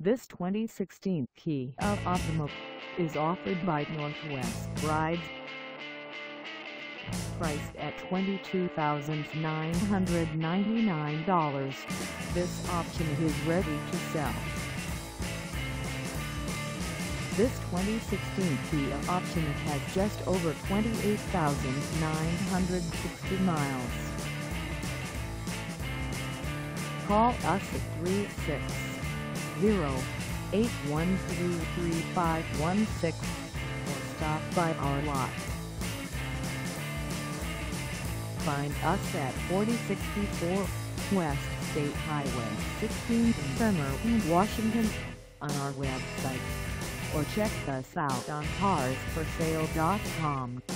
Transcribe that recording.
This 2016 Kia Optima is offered by Northwest Rides. Priced at $22,999, this option is ready to sell. This 2016 Kia Optima has just over 28,960 miles. Call us at 360-813-3516 or stop by our lot. Find us at 4064 West State Highway 16 in Summerlin, Washington, on our website, or check us out on carsforsale.com.